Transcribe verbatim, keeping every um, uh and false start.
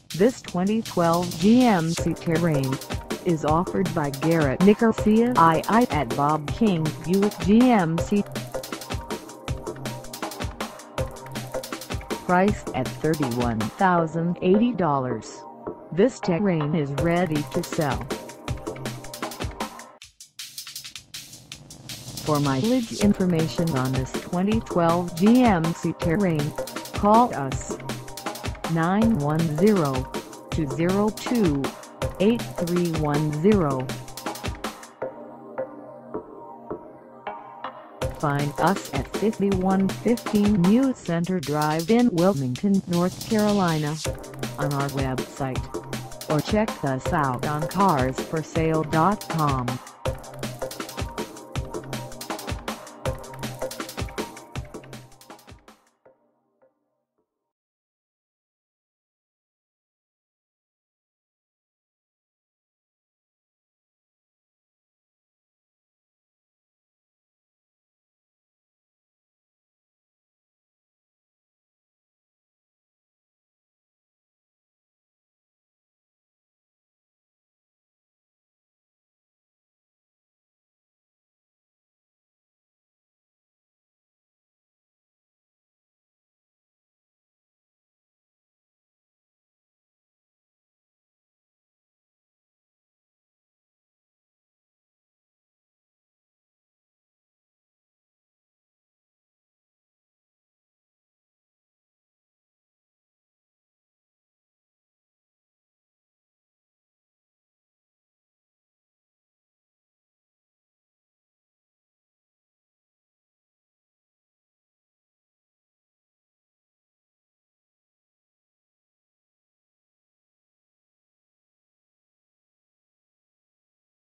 This twenty twelve G M C Terrain is offered by Garrett Nicosia at Bob King Buick G M C. Priced at thirty-one thousand eighty dollars, this Terrain is ready to sell. For mileage information on this twenty twelve G M C Terrain, call us nine one zero, two zero two, eight three one zero. Find us at fifty-one fifteen New Center Drive in Wilmington, North Carolina, on our website, or check us out on cars for sale dot com.